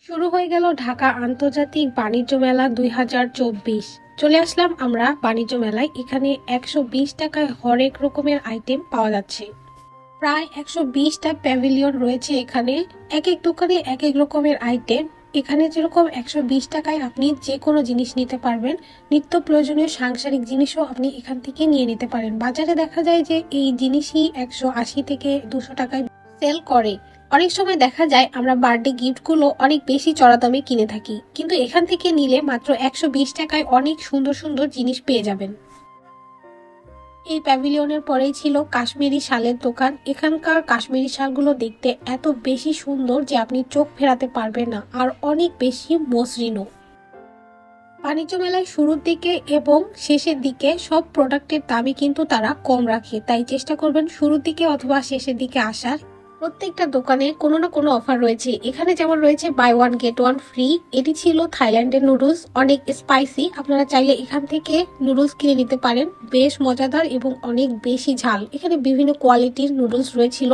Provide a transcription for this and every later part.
শুরু হয়ে গেল ঢাকা আন্তর্জাতিক বাণিজ্য মেলা 2024। চলে আসলাম আমরা বাণিজ্য মেলায়। এখানে 120 টাকায় হরেক রকমের আইটেম পাওয়া যাচ্ছে। প্রায় 120টা প্যাভিলিয়ন রয়েছে এখানে। এক এক দোকানে এক এক রকমের আইটেম। এখানে যেরকম 120 টাকায় আপনি যে কোনো জিনিস নিতে পারবেন, নিত্য প্রয়োজনীয় সাংসারিক জিনিসও আপনি এখান থেকে নিয়ে নিতে পারেন। বাজারে দেখা যায় যে এই জিনিসই 180 থেকে 200 টাকায় সেল করে। অনেক সময় দেখা যায় আমরা বার্থডে গিফট গুলো অনেক বেশি চড়া দামে কিনে থাকি, কিন্তু এখান থেকে নিলে মাত্র 120 টাকায় অনেক সুন্দর সুন্দর জিনিস পেয়ে যাবেন। এই প্যাভিলিয়নের পরেই ছিল কাশ্মীরি শালের দোকান। এখানকার কাশ্মীরি শালগুলো দেখতে এত বেশি সুন্দর যে আপনি চোখ ফেরাতে পারবেন না, আর অনেক বেশি মসৃণও। বাণিজ্য মেলায় শুরুর দিকে এবং শেষের দিকে সব প্রোডাক্টের দামই কিন্তু তারা কম রাখে, তাই চেষ্টা করবেন শুরুর দিকে অথবা শেষের দিকে আসার। প্রত্যেকটা দোকানে কোনো না কোনো অফার রয়েছে। এখানে যেমন রয়েছে buy one get one free. এটি ছিল থাইল্যান্ডের নুডলস, অনেক স্পাইসি। আপনারা চাইলে এখান থেকে নুডলস কিনে নিতে পারেন, বেশ মজাদার এবং অনেক বেশি ঝাল। এখানে বিভিন্ন কোয়ালিটির নুডলস রয়েছিল।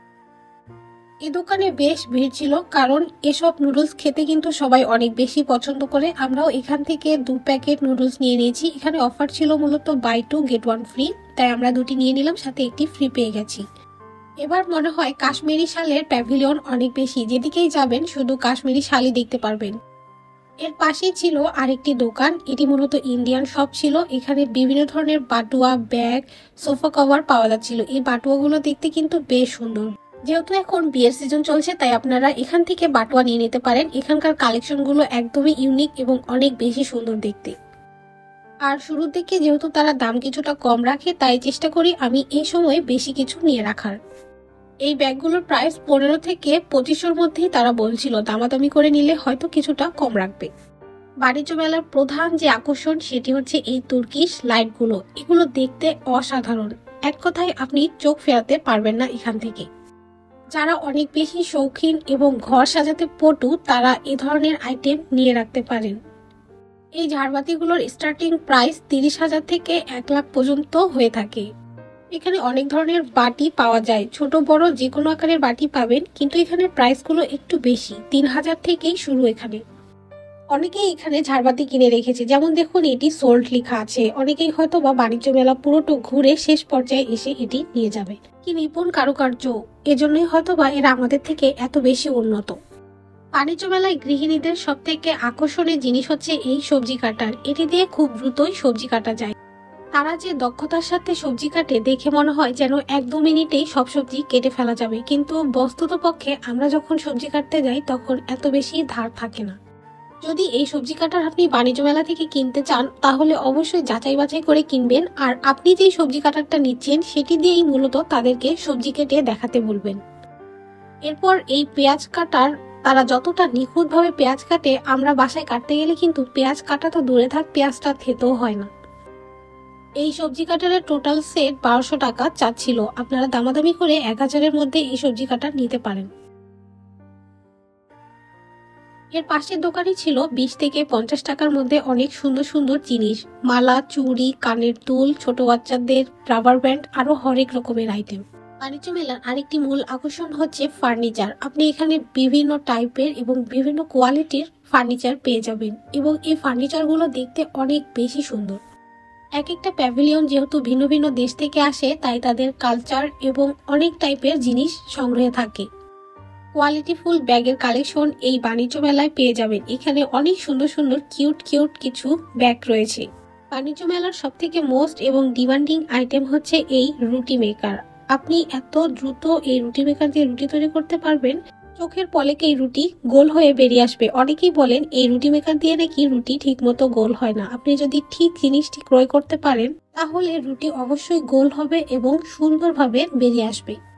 এই দোকানে বেশ ভিড় ছিল, কারণ এসব নুডলস খেতে কিন্তু সবাই অনেক বেশি পছন্দ করে। আমরাও এখান থেকে 2 প্যাকেট নুডলস নিয়ে নিয়েছি। এখানে অফার ছিল মূলত বাই 2 গেট 1 ফ্রি, তাই আমরা 2টি নিয়ে নিলাম, সাথে একটি ফ্রি পেয়ে গেছি। এবার মনে হয় কাশ্মীরি শালের প্যাভিলিয়ন অনেক বেশি, যেদিকেই যাবেন শুধু কাশ্মীরি শালই দেখতে পারবেন। এর পাশেই ছিল আরেকটি দোকান, এটি মূলত ইন্ডিয়ান শপ ছিল। এখানে বিভিন্ন ধরনের বাটুয়া, ব্যাগ, সোফা কভার পাওয়া যাচ্ছিল। এই বাটুয়াগুলো দেখতে কিন্তু বেশ সুন্দর। যেহেতু এখন বিয়ের সিজন চলছে, তাই আপনারা এখান থেকে বাটুয়া নিয়ে নিতে পারেন। এখানকার কালেকশনগুলো একদমই ইউনিক এবং অনেক বেশি সুন্দর দেখতে। আর শুরুর দিকে যেহেতু তারা দাম কিছুটা কম রাখে, তাই চেষ্টা করি আমি এই সময় বেশি কিছু নিয়ে রাখার। এই ব্যাগগুলোর প্রাইস 15 থেকে 2500-র মধ্যেই তারা বলছিল। দামাদামি করে নিলে হয়তো কিছুটা কম রাখবে। বাণিজ্য মেলার প্রধান যে আকর্ষণ সেটি হচ্ছে এই তুর্কিশ লাইটগুলো। এগুলো দেখতে অসাধারণ। এক কথায় আপনি চোখ ফেরাতে পারবেন না এখান থেকে। যারা অনেক বেশি শৌখিন এবং ঘর সাজাতে পটু, তারা এ ধরনের আইটেম নিয়ে রাখতে পারেন। এই ঝাড়বাতিগুলোর স্টার্টিং প্রাইস 30,000 থেকে 1 লাখ পর্যন্ত হয়ে থাকে। এখানে অনেক ধরনের বাটি পাওয়া যায়, ছোট বড় যে কোনো আকারের বাটি পাবেন, কিন্তু এখানে প্রাইসগুলো একটু বেশি, 3000 থেকেই শুরু। এখানে অনেকেই এখানে ঝাড়বাতি কিনে রেখেছে, যেমন দেখুন এটি সোল্ড লেখা আছে। অনেকেই হয়তো বা বাণিজ্য মেলা পুরোটা ঘুরে শেষ পর্যায়ে এসে এটি নিয়ে যাবে। কি নিপুণ কারুকার্য, এজন্যই হয়তো বা এরা আমাদের থেকে এত বেশি উন্নত। বাণিজ্য মেলায় গৃহিণীদের সব থেকে আকর্ষণীয় জিনিস হচ্ছে এই সবজি কাটার। এটি দিয়ে খুব দ্রুতই সবজি কাটা যায়। তারা যে দক্ষতার সাথে সবজি কাটে, দেখে মনে হয় যেন 1-2 মিনিটেই সব সবজি কেটে ফেলা যাবে, কিন্তু বস্তুতপক্ষে আমরা যখন সবজি কাটতে যাই তখন এত বেশি ধার থাকে না। যদি এই সবজি কাটার আপনি বাণিজ্য মেলা থেকে কিনতে চান, তাহলে অবশ্যই যাচাই বাছাই করে কিনবেন। আর আপনি যেই সবজি কাটারটা নিচ্ছেন সেটি দিয়েই মূলত তাদেরকে সবজি কেটে দেখাতে বলবেন। এরপর এই পেঁয়াজ কাটার, তারা যতটা নিখুঁতভাবে পেঁয়াজ কাটে, আমরা বাসায় কাটতে গেলে কিন্তু পেঁয়াজ কাটা তো দূরে থাক, পেঁয়াজটা খেতেও হয় না। এই সবজি কাটারের টোটাল সেট 1200 টাকা চাচ্ছিল। আপনারা দামাদামি করে 1000-এর মধ্যে এই সবজি কাটার নিতে পারেন। এর পাশের দোকানে ছিল 20 থেকে 50 টাকার মধ্যে অনেক সুন্দর সুন্দর জিনিস, মালা, চুড়ি, কানের দুল, ছোট বাচ্চাদের রাবার ব্যান্ড, আরো হরেক রকমের আইটেম। বাণিজ্য মেলার আরেকটি মূল আকর্ষণ হচ্ছে ফার্নিচার। আপনি এখানে বিভিন্ন টাইপের এবং বিভিন্ন কোয়ালিটির ফার্নিচার পেয়ে যাবেন, এবং এই ফার্নিচারগুলো দেখতে অনেক বেশি সুন্দর। এক একটা প্যাভিলিয়ন যেহেতু ভিন্ন ভিন্ন দেশ থেকে আসে, তাই তাদের কালচার এবং অনেক টাইপের জিনিস সংগ্রহে থাকে। কোয়ালিটিফুল ব্যাগের কালেকশন এই বাণিজ্য মেলায় পেয়ে যাবেন। এখানে অনেক সুন্দর সুন্দর কিউট কিউট কিছু ব্যাগ রয়েছে। বাণিজ্য মেলার সব থেকে মোস্ট এবং ডিমান্ডিং আইটেম হচ্ছে এই রুটি মেকার। আপনি এত দ্রুত এই রুটি মেকার দিয়ে রুটি তৈরি করতে পারবেন, চোখের পলকে এই রুটি গোল হয়ে বেরিয়ে আসবে। অনেকেই বলেন এই রুটি মেকার দিয়ে নাকি রুটি ঠিক মতো গোল হয় না। আপনি যদি ঠিক জিনিসটি ক্রয় করতে পারেন, তাহলে রুটি অবশ্যই গোল হবে এবং সুন্দরভাবে বেরিয়ে আসবে।